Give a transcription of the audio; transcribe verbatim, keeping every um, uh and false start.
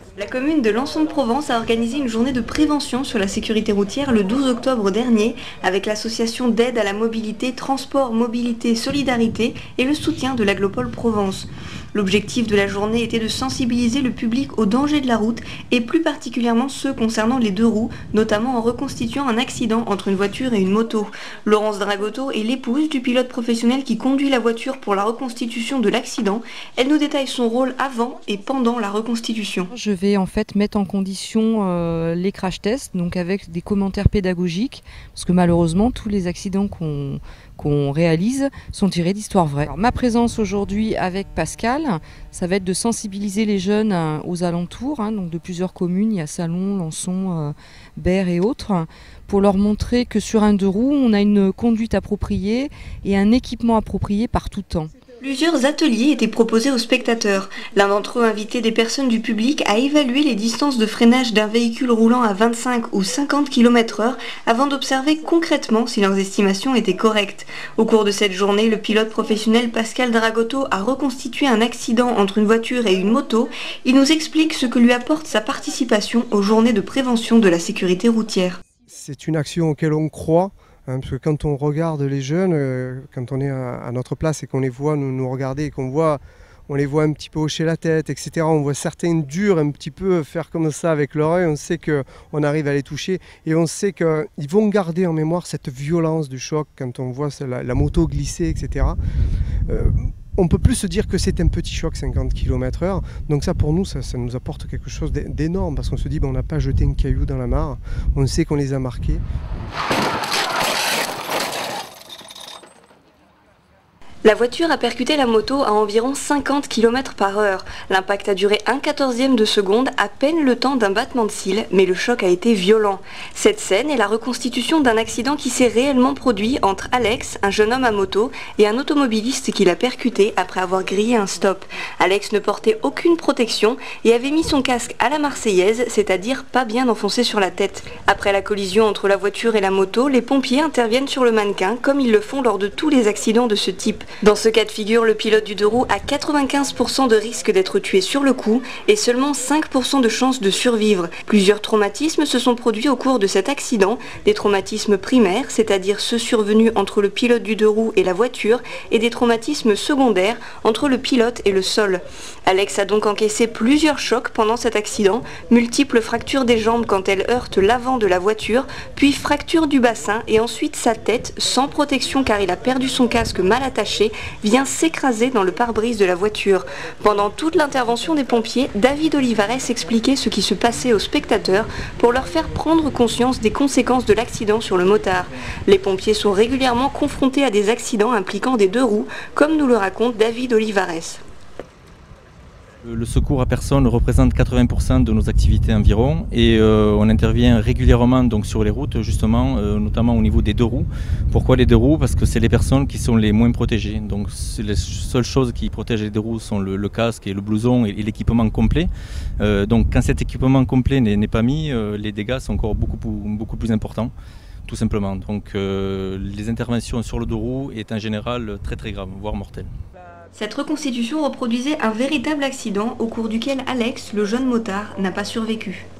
La commune de Lançon-de-Provence a organisé une journée de prévention sur la sécurité routière le douze octobre dernier avec l'association d'aide à la mobilité Transport, Mobilité, Solidarité et le soutien de l'Aglopole Provence. L'objectif de la journée était de sensibiliser le public aux dangers de la route et plus particulièrement ceux concernant les deux roues, notamment en reconstituant un accident entre une voiture et une moto. Laurence Dragotto est l'épouse du pilote professionnel qui conduit la voiture pour la reconstitution de l'accident. Elle nous détaille son rôle avant et pendant la reconstitution. Je vais en fait mettre en condition euh, les crash tests, donc avec des commentaires pédagogiques, parce que malheureusement tous les accidents qu'on qu'on réalise sont tirés d'histoires vraies. Alors, ma présence aujourd'hui avec Pascal, ça va être de sensibiliser les jeunes euh, aux alentours, hein, donc de plusieurs communes, il y a Salon, Lançon, euh, Berre et autres, pour leur montrer que sur un deux roues, on a une conduite appropriée et un équipement approprié par tout temps. Plusieurs ateliers étaient proposés aux spectateurs. L'un d'entre eux invitait des personnes du public à évaluer les distances de freinage d'un véhicule roulant à vingt-cinq ou cinquante kilomètres heure avant d'observer concrètement si leurs estimations étaient correctes. Au cours de cette journée, le pilote professionnel Pascal Dragotto a reconstitué un accident entre une voiture et une moto. Il nous explique ce que lui apporte sa participation aux journées de prévention de la sécurité routière. C'est une action auquel on croit. Hein, parce que quand on regarde les jeunes, euh, quand on est à, à notre place et qu'on les voit nous, nous regarder et qu'on voit, on les voit un petit peu hocher la tête, et cetera. On voit certains durs un petit peu faire comme ça avec l'oreille, on sait qu'on arrive à les toucher et on sait qu'ils vont garder en mémoire cette violence du choc quand on voit la, la moto glisser, et cetera. Euh, on ne peut plus se dire que c'est un petit choc cinquante kilomètres heure, donc ça pour nous ça, ça nous apporte quelque chose d'énorme parce qu'on se dit ben, on n'a pas jeté un caillou dans la mare, on sait qu'on les a marqués. La voiture a percuté la moto à environ cinquante kilomètres par heure. L'impact a duré un quatorzième de seconde, à peine le temps d'un battement de cils, mais le choc a été violent. Cette scène est la reconstitution d'un accident qui s'est réellement produit entre Alex, un jeune homme à moto, et un automobiliste qui l'a percuté après avoir grillé un stop. Alex ne portait aucune protection et avait mis son casque à la marseillaise, c'est-à-dire pas bien enfoncé sur la tête. Après la collision entre la voiture et la moto, les pompiers interviennent sur le mannequin, comme ils le font lors de tous les accidents de ce type. Dans ce cas de figure, le pilote du deux roues a quatre-vingt-quinze pour cent de risque d'être tué sur le coup et seulement cinq pour cent de chance de survivre. Plusieurs traumatismes se sont produits au cours de cet accident, des traumatismes primaires, c'est-à-dire ceux survenus entre le pilote du deux roues et la voiture, et des traumatismes secondaires entre le pilote et le sol. Alex a donc encaissé plusieurs chocs pendant cet accident, multiples fractures des jambes quand elle heurte l'avant de la voiture, puis fracture du bassin et ensuite sa tête, sans protection car il a perdu son casque mal attaché, vient s'écraser dans le pare-brise de la voiture. Pendant toute l'intervention des pompiers, David Olivares expliquait ce qui se passait aux spectateurs pour leur faire prendre conscience des conséquences de l'accident sur le motard. Les pompiers sont régulièrement confrontés à des accidents impliquant des deux roues, comme nous le raconte David Olivares. Le secours à personne représente quatre-vingts pour cent de nos activités environ et euh, on intervient régulièrement donc, sur les routes justement, euh, notamment au niveau des deux roues. Pourquoi les deux roues? Parce que c'est les personnes qui sont les moins protégées. Donc les seules choses qui protègent les deux roues sont le, le casque et le blouson et, et l'équipement complet. Euh, donc quand cet équipement complet n'est pas mis, euh, les dégâts sont encore beaucoup, beaucoup plus importants. Tout simplement. Donc euh, les interventions sur le deux roues est en général très très grave, voire mortelles. Cette reconstitution reproduisait un véritable accident au cours duquel Alex, le jeune motard, n'a pas survécu.